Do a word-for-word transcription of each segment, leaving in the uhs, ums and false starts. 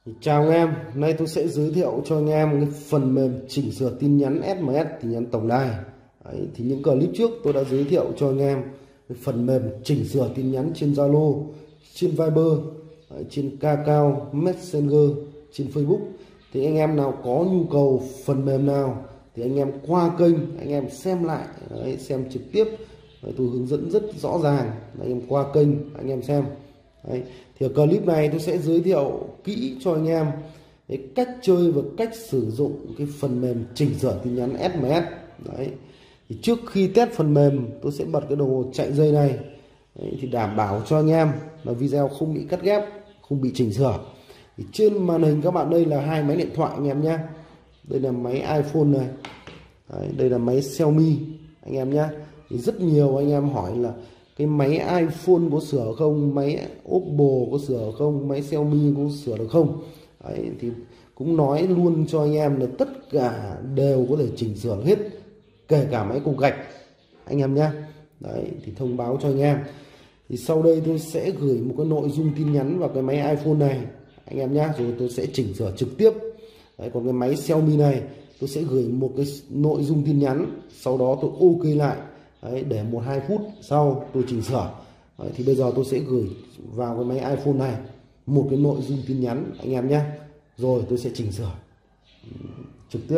Chào anh em, hôm nay tôi sẽ giới thiệu cho anh em cái phần mềm chỉnh sửa tin nhắn ét em ét, tin nhắn tổng đài. Đấy, thì những clip trước tôi đã giới thiệu cho anh em cái phần mềm chỉnh sửa tin nhắn trên Zalo, trên Viber, đấy, trên Kakao, Messenger, trên Facebook. Thì anh em nào có nhu cầu phần mềm nào thì anh em qua kênh, anh em xem lại, đấy, xem trực tiếp. Đấy, tôi hướng dẫn rất rõ ràng, anh em qua kênh, anh em xem. Đấy. Thì ở clip này tôi sẽ giới thiệu kỹ cho anh em cái cách chơi và cách sử dụng cái phần mềm chỉnh sửa tin nhắn ét em ét. Đấy. Thì trước khi test phần mềm tôi sẽ bật cái đồng hồ chạy dây này. Đấy. Thì đảm bảo cho anh em là video không bị cắt ghép, không bị chỉnh sửa. Thì trên màn hình các bạn đây là hai máy điện thoại anh em nhé. Đây là máy iPhone này. Đấy. Đây là máy Xiaomi anh em nhé. Thì rất nhiều anh em hỏi là cái máy iPhone có sửa không, máy Oppo có sửa không, máy Xiaomi có sửa được không. Đấy, thì cũng nói luôn cho anh em là tất cả đều có thể chỉnh sửa hết, kể cả máy cục gạch anh em nhé. Đấy, thì thông báo cho anh em. Thì sau đây tôi sẽ gửi một cái nội dung tin nhắn vào cái máy iPhone này anh em nhé, rồi tôi sẽ chỉnh sửa trực tiếp. Đấy, còn cái máy Xiaomi này tôi sẽ gửi một cái nội dung tin nhắn, sau đó tôi ok lại. Đấy, để một hai phút sau tôi chỉnh sửa. Đấy, thì bây giờ tôi sẽ gửi vào cái máy iPhone này một cái nội dung tin nhắn anh em nhé, rồi tôi sẽ chỉnh sửa trực tiếp.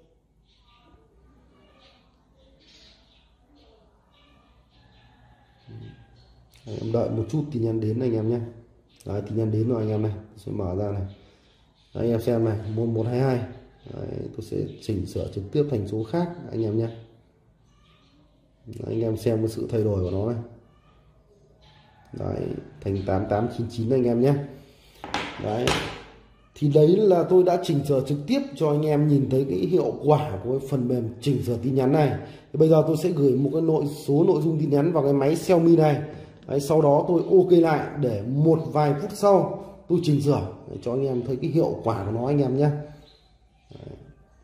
Đấy, em đợi một chút tin nhắn đến anh em nhé. Đấy, tin nhắn đến rồi anh em này, tôi sẽ mở ra này. Đấy, anh em xem này, một một hai hai. Đấy, tôi sẽ chỉnh sửa trực tiếp thành số khác anh em nhé. Đấy, anh em xem cái sự thay đổi của nó này. Đấy, thành tám tám chín chín anh em nhé. Đấy, thì đấy là tôi đã chỉnh sửa trực tiếp cho anh em nhìn thấy cái hiệu quả của cái phần mềm chỉnh sửa tin nhắn này. Thì bây giờ tôi sẽ gửi một cái nội số nội dung tin nhắn vào cái máy Xiaomi này. Đấy, sau đó tôi ok lại để một vài phút sau tôi chỉnh sửa để cho anh em thấy cái hiệu quả của nó anh em nhé. Đấy.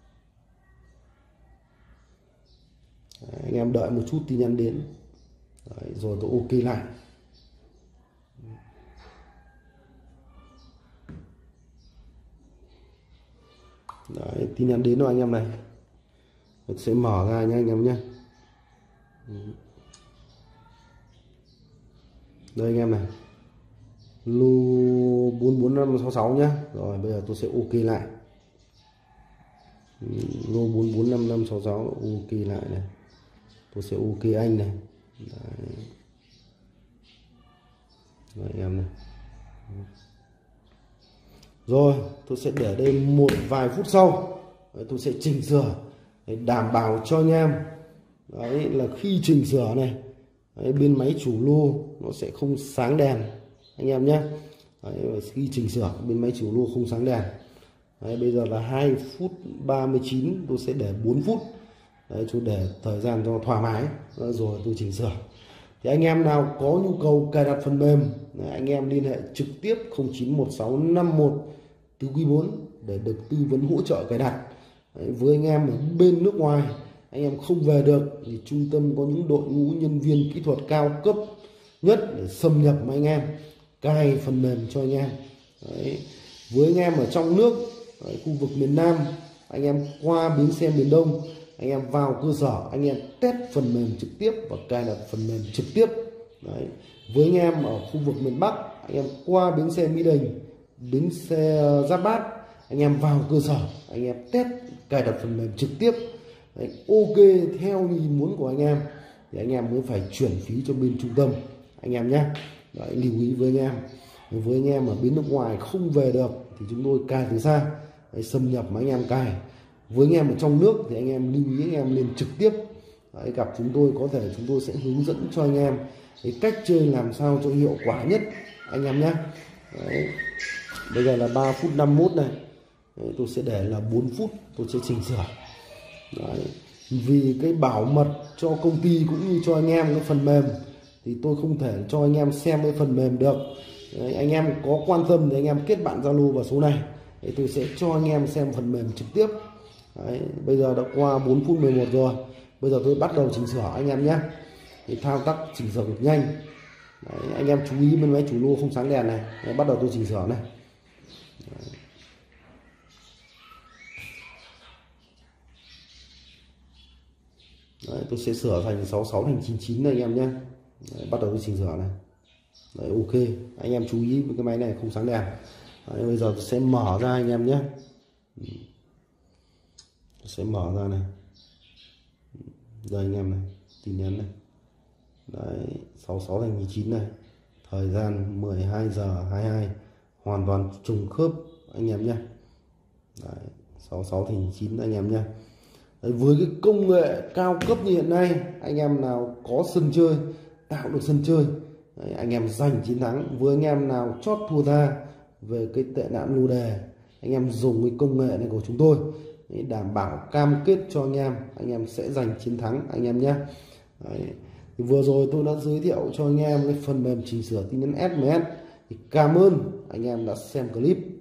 Đấy, anh em đợi một chút tin nhắn đến. Đấy, rồi tôi ok lại. Đấy, tin nhắn đến rồi anh em này. Tôi sẽ mở ra nhé anh em nhé. Đây anh em này, lô bốn bốn năm sáu sáu nhé. Rồi bây giờ tôi sẽ ok lại. Lô bốn bốn năm năm sáu sáu ok lại này. Tôi sẽ ok anh này. Đấy. Đấy em này. Rồi tôi sẽ để đây một vài phút sau. Đấy, tôi sẽ chỉnh sửa để đảm bảo cho anh em. Đấy là khi chỉnh sửa này, đấy, bên máy chủ lô nó sẽ không sáng đèn anh em nhé. Đấy, khi chỉnh sửa bên máy chủ lô không sáng đèn. Đấy, bây giờ là hai phút ba mươi chín, tôi sẽ để bốn phút. Đấy, chú để thời gian cho thoải mái. Đấy, rồi tôi chỉnh sửa. Thì anh em nào có nhu cầu cài đặt phần mềm, đấy, anh em liên hệ trực tiếp không chín một sáu năm một từ quý bốn để được tư vấn hỗ trợ cài đặt. Đấy, với anh em ở bên nước ngoài, anh em không về được thì trung tâm có những đội ngũ nhân viên kỹ thuật cao cấp nhất để xâm nhập với anh em cài phần mềm cho anh em. Đấy, với anh em ở trong nước, đấy, khu vực miền Nam, anh em qua bến xe miền Đông, anh em vào cơ sở, anh em test phần mềm trực tiếp và cài đặt phần mềm trực tiếp. Đấy, với anh em ở khu vực miền Bắc, anh em qua bến xe Mỹ Đình, bến xe Giáp Bát, anh em vào cơ sở, anh em test cài đặt phần mềm trực tiếp. Đấy, ok theo ý muốn của anh em thì anh em mới phải chuyển phí cho bên trung tâm anh em nhé. Đấy, lưu ý với anh em. Với anh em ở bên nước ngoài không về được thì chúng tôi cài từ xa. Đấy, xâm nhập mà anh em cài. Với anh em ở trong nước thì anh em lưu ý anh em lên trực tiếp. Đấy, gặp chúng tôi có thể chúng tôi sẽ hướng dẫn cho anh em cái cách chơi làm sao cho hiệu quả nhất anh em nhé. Đấy, bây giờ là ba phút năm mươi mốt này. Đấy, tôi sẽ để là bốn phút tôi sẽ chỉnh sửa. Đấy, vì cái bảo mật cho công ty cũng như cho anh em cái phần mềm thì tôi không thể cho anh em xem cái phần mềm được. Đấy, anh em có quan tâm thì anh em kết bạn Zalo vào số này. Đấy, tôi sẽ cho anh em xem phần mềm trực tiếp. Đấy, bây giờ đã qua bốn phút mười một rồi. Bây giờ tôi bắt đầu chỉnh sửa anh em nhé. Thì thao tác chỉnh sửa cực nhanh. Đấy, anh em chú ý bên máy chủ lô không sáng đèn này. Đấy, bắt đầu tôi chỉnh sửa này. Đấy. Đấy, tôi sẽ sửa thành sáu sáu thành chín chín này anh em nhé. Đấy, bắt đầu tôi chỉnh sửa này. Đấy, ok, anh em chú ý với cái máy này không sáng đèn. Đấy, bây giờ tôi sẽ mở ra anh em nhé. Tôi sẽ mở ra này. Đây anh em này, tin nhắn này. Đấy, sáu sáu thành chín này. Thời gian mười hai giờ hai mươi hai, hoàn toàn trùng khớp anh em nhé. Đấy, sáu sáu thành chín anh em nhé. Đấy, với cái công nghệ cao cấp như hiện nay, anh em nào có sân chơi, tạo được sân chơi, đấy, anh em giành chiến thắng. Với anh em nào chót thua tha về cái tệ nạn lô đề, anh em dùng cái công nghệ này của chúng tôi, đấy, đảm bảo cam kết cho anh em, anh em sẽ giành chiến thắng anh em nhé. Đấy, thì vừa rồi tôi đã giới thiệu cho anh em cái phần mềm chỉnh sửa tin nhắn ét em ét. Thì cảm ơn anh em đã xem clip.